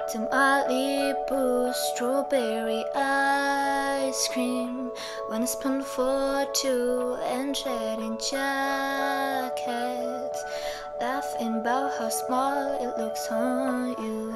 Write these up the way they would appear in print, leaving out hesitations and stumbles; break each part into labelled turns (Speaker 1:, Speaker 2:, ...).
Speaker 1: to Malibu strawberry ice cream, one spoon for two, and trading jackets, laughing about how small it looks on you.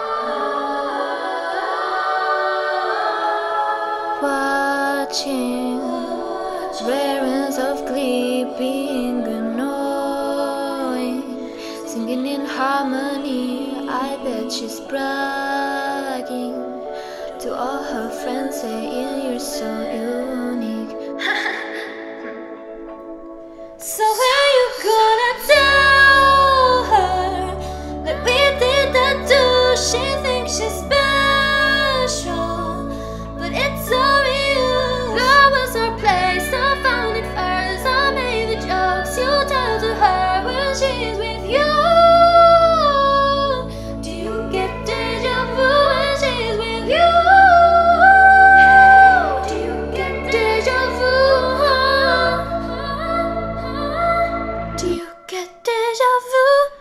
Speaker 1: Watching reruns of Glee being annoying, singing in harmony. I bet she's bragging to all her friends, saying you're so unique. So when you gonna tell her that we did that too? She thinks she's special, but it's all you. That was our place, I found it first. I made the jokes you tell to her when she's with you. Do you get deja vu when she's with you? Do you get deja vu? Do you get deja vu?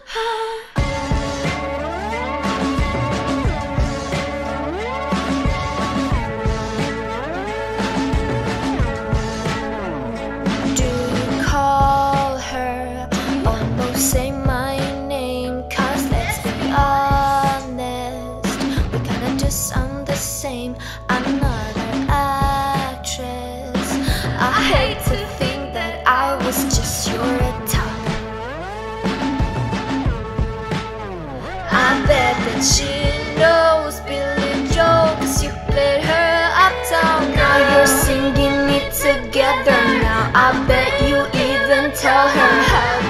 Speaker 1: Say my name, cause let's be honest, we kinda just sound the same. I'm not an actress. I hate to think that I was just your type. I bet that she knows Billy Joel, cause you played her uptown. Now you're singing it together now. I bet you even tell her how